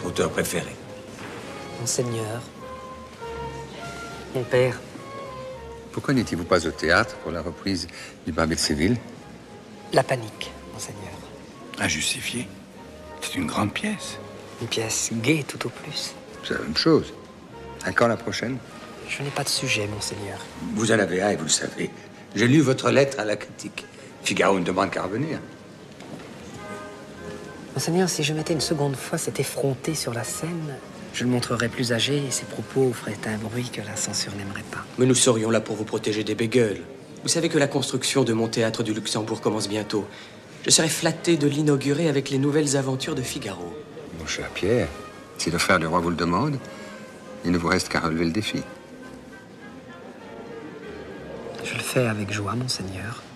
votre auteur préféré? Monseigneur. Mon père. Pourquoi n'étiez-vous pas au théâtre pour la reprise du Babel de Séville? La panique, Monseigneur. Injustifié. C'est une grande pièce. Une pièce gaie, tout au plus. C'est la même chose. À quand la prochaine? Je n'ai pas de sujet, Monseigneur. Vous en avez un et vous le savez. J'ai lu votre lettre à la critique. Figaro ne demande qu'à revenir. Monseigneur, si je mettais une seconde fois cet effronté sur la scène, je le montrerais plus âgé et ses propos feraient un bruit que la censure n'aimerait pas. Mais nous serions là pour vous protéger des bégueules. Vous savez que la construction de mon théâtre du Luxembourg commence bientôt. Je serais flatté de l'inaugurer avec les nouvelles aventures de Figaro. Mon cher Pierre, si le frère du roi vous le demande, il ne vous reste qu'à relever le défi. Je le fais avec joie, Monseigneur.